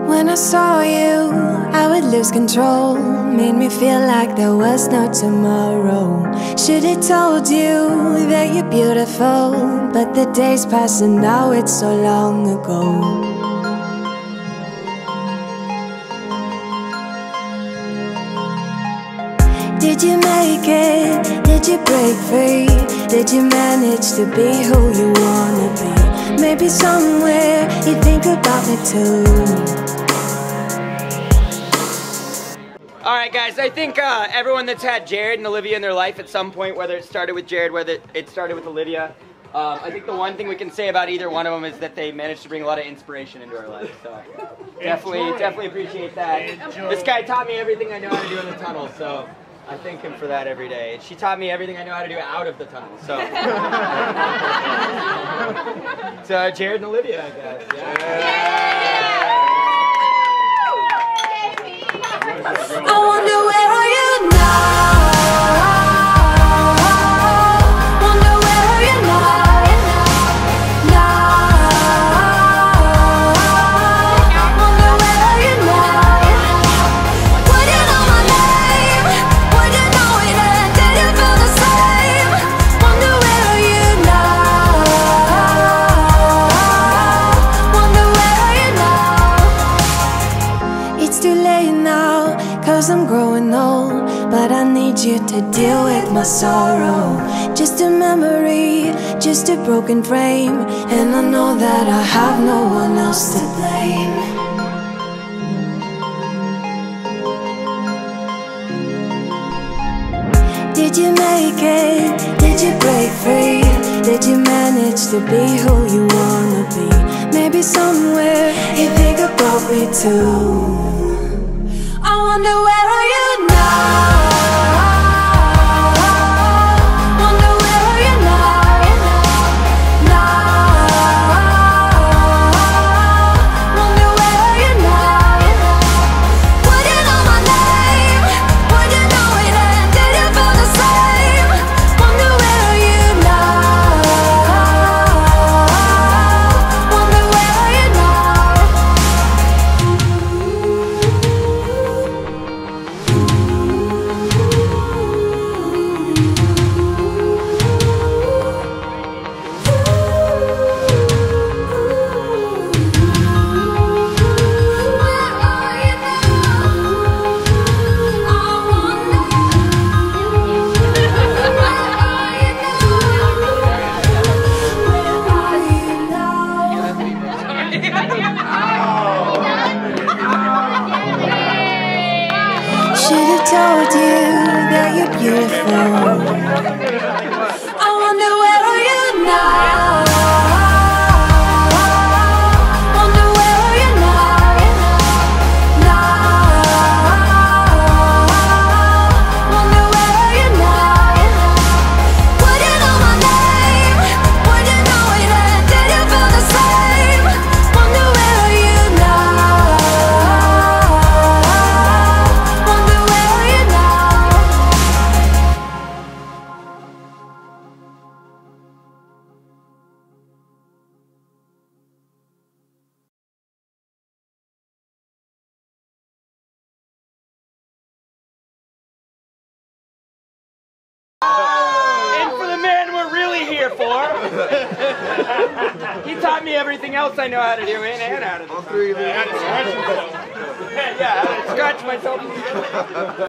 When I saw you, I would lose control. Made me feel like there was no tomorrow. Should've told you that you're beautiful, but the days pass and now it's so long ago. Did you make it? Did you break free? Did you manage to be who you wanna be? Maybe somewhere you think about me too. Alright guys, I think everyone that's had Jared and Olivia in their life at some point, whether it started with Jared, whether it started with Olivia, I think the one thing we can say about either one of them is that they managed to bring a lot of inspiration into our life. So definitely appreciate that. This guy taught me everything I know how to do in the tunnel, so I thank him for that every day. She taught me everything I know how to do out of the tunnel, so. So Jared and Olivia, I guess. I wonder where are you now? Wonder where are you now? Wonder where are you now? Would you know my name? Would you know it and did you feel the same? Wonder where are you now? Wonder where are you now? It's too late now, 'cause I'm growing old, but I need you to deal with my sorrow. Just a memory, just a broken frame, and I know that I have no one else to blame. Did you make it? Did you break free? Did you manage to be who you wanna be? Maybe somewhere you think about me too. I wonder where are you now? Wonder where are you now? Wonder where are you now? Would you know my name? Would you know it and did you feel the same? Wonder where are you now? Wonder where are you now? Should've told you that you're beautiful. I wonder where are you now? Wonder where are you now? Wonder where are you now? Would you know my name? Would you know it and did you feel the same? Wonder where are you now? Wonder where are you now? And for the man we're really here for, he taught me everything else I know how to do in and out of the tunnel. Yeah, I had to scratch myself.